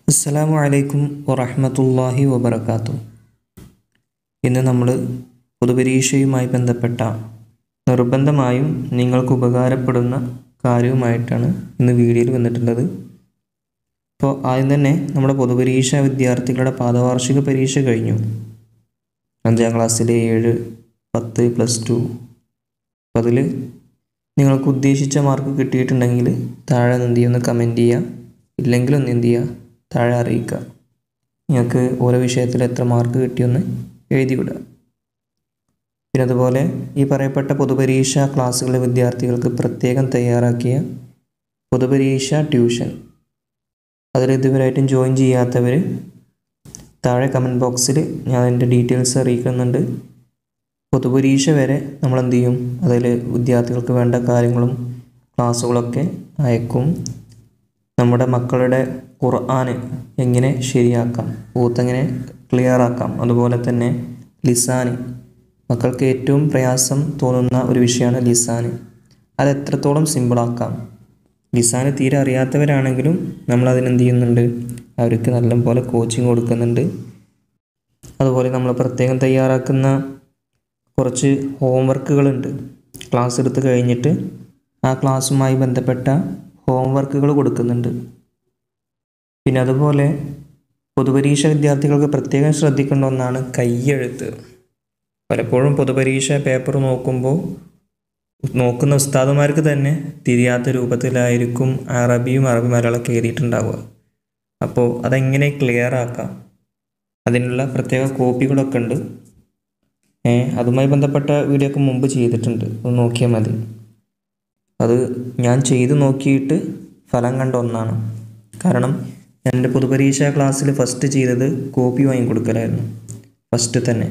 അസ്സലാമു അലൈക്കും വറഹ്മത്തുള്ളാഹി വബറകാതുഹു. ഇന്ന് നമ്മൾ പൊതുപരീക്ഷയുമായി ബന്ധപ്പെട്ട നിർബന്ധമായും നിങ്ങൾക്ക് ഉപകാരപ്പെടുന്ന കാര്യവുമായിട്ടാണ് ഇന്ന് വീഡിയോയിൽ വന്നിട്ടുള്ളത്. അപ്പോൾ ആദ്യം തന്നെ നമ്മുടെ പൊതുപരീക്ഷ വിദ്യാർത്ഥികളുടെ പാദവാർഷിക പരീക്ഷ കഴിഞ്ഞു. 5ാം ക്ലാസ്സിലെ 7, 10, +2. അപ്പോൾ അതിൽ നിങ്ങൾക്ക് ഉദ്ദേശിച്ച മാർക്ക് കിട്ടിയിട്ടുണ്ടെങ്കിൽ താഴെ എന്ത് ചെയ്യുന്ന കമൻറ്റ് ചെയ്യുക, ഇല്ലെങ്കിൽ ഒന്ന് എന്ത് ചെയ്യുക, താഴെ അറിയിക്കുക. നിങ്ങൾക്ക് ഓരോ വിഷയത്തിൽ എത്ര മാർക്ക് കിട്ടിയെന്ന് എഴുതി വിടുക. പിന്നെ അതുപോലെ ഈ പറയപ്പെട്ട പൊതുപരീക്ഷ ക്ലാസ്സുകളിലെ വിദ്യാർത്ഥികൾക്ക് പ്രത്യേകം തയ്യാറാക്കിയ പൊതുപരീക്ഷ ട്യൂഷൻ, അതിൽ ഇതുവരെയായിട്ടും ജോയിൻ ചെയ്യാത്തവർ താഴെ കമൻറ്റ് ബോക്സിൽ ഞാൻ അതിൻ്റെ ഡീറ്റെയിൽസ് അറിയിക്കുന്നുണ്ട്. പൊതുപരീക്ഷ വരെ നമ്മൾ എന്ത് ചെയ്യും, അതിൽ വിദ്യാർത്ഥികൾക്ക് വേണ്ട കാര്യങ്ങളും ക്ലാസ്സുകളൊക്കെ അയക്കും. നമ്മുടെ മക്കളുടെ ഖുർആൻ എങ്ങനെ ശരിയാക്കാം, ഓത്തെങ്ങനെ ക്ലിയർ ആക്കാം, അതുപോലെ തന്നെ ലിസാൻ, മക്കൾക്ക് ഏറ്റവും പ്രയാസം തോന്നുന്ന ഒരു വിഷയമാണ് ലിസാൻ. അത് എത്രത്തോളം സിമ്പിളാക്കാം. ലിസാൻ തീരെ അറിയാത്തവരാണെങ്കിലും നമ്മളതിനെന്ത് ചെയ്യുന്നുണ്ട്, അവർക്ക് നല്ലപോലെ കോച്ചിങ് കൊടുക്കുന്നുണ്ട്. അതുപോലെ നമ്മൾ പ്രത്യേകം തയ്യാറാക്കുന്ന കുറച്ച് ഹോംവർക്കുകളുണ്ട്. ക്ലാസ് എടുത്ത് കഴിഞ്ഞിട്ട് ആ ക്ലാസ്സുമായി ബന്ധപ്പെട്ട ഹോംവർക്കുകൾ കൊടുക്കുന്നുണ്ട്. പിന്നെ അതുപോലെ പൊതുപരീക്ഷ വിദ്യാർത്ഥികൾക്ക് പ്രത്യേകം ശ്രദ്ധിക്കേണ്ട ഒന്നാണ് കയ്യെഴുത്ത്. പലപ്പോഴും പൊതുപരീക്ഷ പേപ്പർ നോക്കുന്ന ഉസ്താദുമാർക്ക് തന്നെ തിരിയാത്ത രൂപത്തിലായിരിക്കും അറബി മലയാളമൊക്കെ എഴുതിയിട്ടുണ്ടാവുക. അപ്പോൾ അതെങ്ങനെ ക്ലിയർ ആക്കാം, അതിനുള്ള പ്രത്യേക കോപ്പികളൊക്കെ ഉണ്ട്. അതുമായി ബന്ധപ്പെട്ട വീഡിയോ ഒക്കെ മുമ്പ് ചെയ്തിട്ടുണ്ട്, അത് നോക്കിയാൽ മതി. അത് ഞാൻ ചെയ്ത് നോക്കിയിട്ട് ഫലം കണ്ട ഒന്നാണ്. കാരണം എൻ്റെ പൊതുപരീക്ഷാ ക്ലാസ്സിൽ ഫസ്റ്റ് ചെയ്തത് കോപ്പി വാങ്ങിക്കൊടുക്കലായിരുന്നു. ഫസ്റ്റ് തന്നെ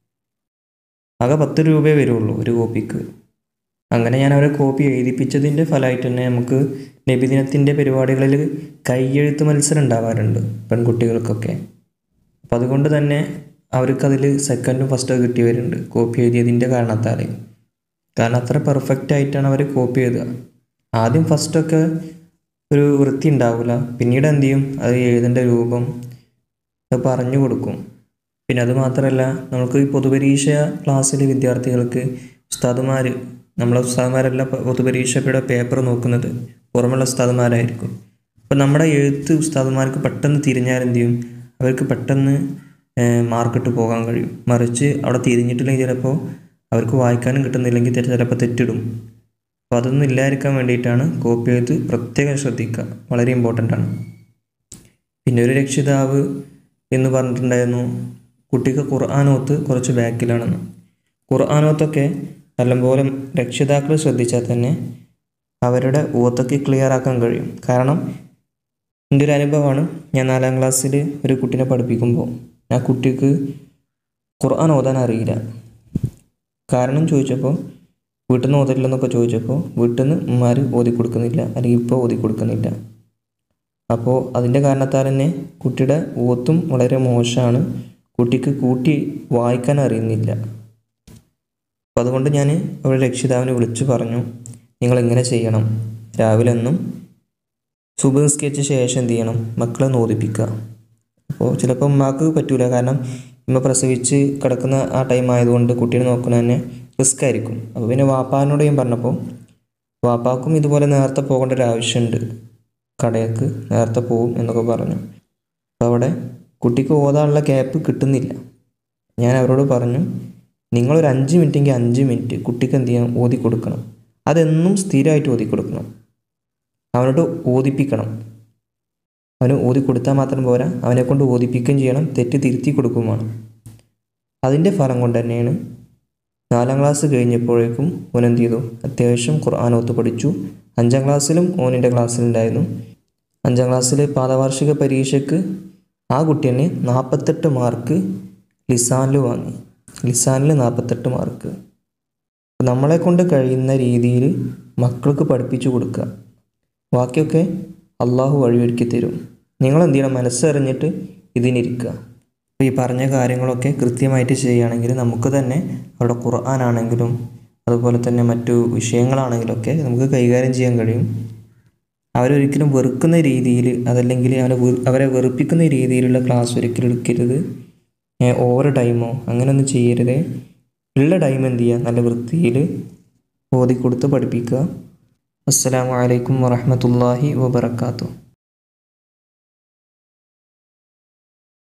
ആകെ 10 രൂപയേ വരുള്ളൂ ഒരു കോപ്പിക്ക്. അങ്ങനെ ഞാൻ അവരെ കോപ്പി എഴുതിപ്പിച്ചതിൻ്റെ ഫലമായിട്ട് തന്നെ നമുക്ക് നബിദിനത്തിൻ്റെ പരിപാടികളിൽ കയ്യെഴുത്ത് മത്സരം ഉണ്ടാവാറുണ്ട് പെൺകുട്ടികൾക്കൊക്കെ. അപ്പം അതുകൊണ്ട് തന്നെ അവർക്കതിൽ സെക്കൻഡും ഫസ്റ്റൊക്കെ കിട്ടിയവരുണ്ട് കോപ്പി എഴുതിയതിൻ്റെ കാരണത്താൽ. കാരണം അത്ര പെർഫെക്റ്റ് ആയിട്ടാണ് അവർ കോപ്പി എഴുതുക. ആദ്യം ഫസ്റ്റൊക്കെ ഒരു വൃത്തി ഉണ്ടാവില്ല, പിന്നീട് എന്ത് ചെയ്യും, അത് എഴുതേണ്ട രൂപം അത് പറഞ്ഞു കൊടുക്കും. പിന്നെ അത് മാത്രമല്ല, നമുക്ക് ഈ പൊതുപരീക്ഷ ക്ലാസ്സിലെ വിദ്യാർത്ഥികൾക്ക് നമ്മളെ ഉസ്താദുമാരല്ല പൊതുപരീക്ഷയുടെ പേപ്പർ നോക്കുന്നത്, പുറമുള്ള ഉസ്താദുമാരായിരിക്കും. അപ്പോൾ നമ്മുടെ എഴുത്ത് ഉസ്താദുമാർക്ക് പെട്ടെന്ന് തിരിഞ്ഞാൽ എന്ത് ചെയ്യും, അവർക്ക് പെട്ടെന്ന് മാർക്കിട്ട് പോകാൻ കഴിയും. മറിച്ച് അവിടെ തിരിഞ്ഞിട്ടില്ലെങ്കിൽ ചിലപ്പോൾ അവർക്ക് വായിക്കാനും കിട്ടുന്നില്ലെങ്കിൽ ചിലപ്പോൾ തെറ്റിടും. അപ്പോൾ അതൊന്നും ഇല്ലാതിരിക്കാൻ വേണ്ടിയിട്ടാണ് കോപ്പി എഴുത്ത് പ്രത്യേകം ശ്രദ്ധിക്കുക, വളരെ ഇമ്പോർട്ടൻ്റ് ആണ്. പിന്നെ ഒരു രക്ഷിതാവ് എന്ന് പറഞ്ഞിട്ടുണ്ടായിരുന്നു കുട്ടിക്ക് ഖുർആനോത്ത് കുറച്ച് ബാക്കിലാണെന്ന്. ഖുർആനോത്തൊക്കെ നല്ലപോലെ രക്ഷിതാക്കൾ ശ്രദ്ധിച്ചാൽ തന്നെ അവരുടെ ഓത്തൊക്കെ ക്ലിയർ ആക്കാൻ കഴിയും. കാരണം എൻ്റെ ഒരു അനുഭവമാണ്, ഞാൻ 4ാം ക്ലാസ്സിൽ ഒരു കുട്ടീനെ പഠിപ്പിക്കുമ്പോൾ ആ കുട്ടിക്ക് ഖുർആൻ ഓതാൻ അറിയില്ല. കാരണം ചോദിച്ചപ്പോൾ വീട്ടിൽ നിന്ന് ഓതിട്ടില്ലെന്നൊക്കെ ചോദിച്ചപ്പോൾ വീട്ടിൽ നിന്ന് ഉമ്മാർ ഓതി കൊടുക്കുന്നില്ല, അല്ലെങ്കിൽ ഇപ്പോൾ ഓതി കൊടുക്കുന്നില്ല. അപ്പോൾ അതിൻ്റെ കാരണത്താൽ തന്നെ കുട്ടിയുടെ ഓത്തും വളരെ മോശമാണ്, കുട്ടിക്ക് കൂട്ടി വായിക്കാൻ അറിയുന്നില്ല. അപ്പോൾ അതുകൊണ്ട് ഞാൻ അവരുടെ രക്ഷിതാവിനെ വിളിച്ചു പറഞ്ഞു, നിങ്ങളിങ്ങനെ ചെയ്യണം, രാവിലെ ഒന്നും സുബഹ് നിസ്കരിച്ച ശേഷം എന്ത് ചെയ്യണം, മക്കളെ നോദിപ്പിക്കുക. അപ്പോൾ ചിലപ്പോൾ ഉമ്മാക്ക് പറ്റൂല, കാരണം ഉമ്മ പ്രസവിച്ച് കിടക്കുന്ന ആ ടൈം ആയതുകൊണ്ട് കുട്ടീനെ നോക്കുന്നത് തന്നെ റിസ്ക് ആയിരിക്കും. അപ്പോൾ പിന്നെ വാപ്പാനോട് ഞാൻ പറഞ്ഞപ്പോൾ വാപ്പാക്കും ഇതുപോലെ നേരത്തെ പോകേണ്ട ഒരു ആവശ്യമുണ്ട്, കടയ്ക്ക് നേരത്തെ പോകും എന്നൊക്കെ പറഞ്ഞു. അപ്പോൾ അവിടെ കുട്ടിക്ക് ഓതാനുള്ള ഗ്യാപ്പ് കിട്ടുന്നില്ല. ഞാൻ അവരോട് പറഞ്ഞു, നിങ്ങളൊരു 5 മിനിറ്റെങ്കിൽ 5 മിനിറ്റ് കുട്ടിക്ക് എന്ത് ചെയ്യണം, ഓതി കൊടുക്കണം. അതെന്നും സ്ഥിരമായിട്ട് ഓതി കൊടുക്കണം, അവനോട് ഓതിപ്പിക്കണം. അവന് ഓതി കൊടുത്താൽ മാത്രം പോരാ, അവനെക്കൊണ്ട് ഓതിപ്പിക്കുകയും ചെയ്യണം, തെറ്റ് തിരുത്തി കൊടുക്കുകയും വേണം. അതിൻ്റെ ഫലം കൊണ്ട് തന്നെയാണ് 4ാം ക്ലാസ് കഴിഞ്ഞപ്പോഴേക്കും ഓൻ എന്ത് ചെയ്തു, അത്യാവശ്യം ഖുർആനോത്ത് പഠിച്ചു. 5ാം ക്ലാസ്സിലും ഓനിൻ്റെ ക്ലാസ്സിലുണ്ടായിരുന്നു. 5ാം ക്ലാസ്സിൽ പാദവാർഷിക പരീക്ഷയ്ക്ക് ആ കുട്ടി തന്നെ 48 മാർക്ക് ലിസാനിൽ വാങ്ങി. ലിസാനിൽ 48 മാർക്ക്. നമ്മളെ കൊണ്ട് കഴിയുന്ന രീതിയിൽ മക്കൾക്ക് പഠിപ്പിച്ചു കൊടുക്കുക, ബാക്കിയൊക്കെ അള്ളാഹു വഴിയൊരുക്കി തരും. നിങ്ങളെന്ത് ചെയ്യണം, മനസ്സറിഞ്ഞിട്ട് ഇതിനിരിക്കുക. അപ്പോൾ ഈ പറഞ്ഞ കാര്യങ്ങളൊക്കെ കൃത്യമായിട്ട് ചെയ്യുകയാണെങ്കിൽ നമുക്ക് തന്നെ അവിടെ ഖുർആനാണെങ്കിലും അതുപോലെ തന്നെ മറ്റു വിഷയങ്ങളാണെങ്കിലൊക്കെ നമുക്ക് കൈകാര്യം ചെയ്യാൻ കഴിയും. അവരൊരിക്കലും വെറുക്കുന്ന രീതിയിൽ അതല്ലെങ്കിൽ അവരെ വെറുപ്പിക്കുന്ന രീതിയിലുള്ള ക്ലാസ് ഒരിക്കലും എടുക്കരുത്. ഓവർ ടൈമോ അങ്ങനെയൊന്നും ചെയ്യരുത്. ഉള്ള ടൈം എന്ത് ചെയ്യുക, നല്ല വൃത്തിയിൽ ഓതിക്കൊടുത്ത് പഠിപ്പിക്കുക. അസ്സലാമു അലൈക്കും വറഹ്മത്തുള്ളാഹി വബറകാതുഹു.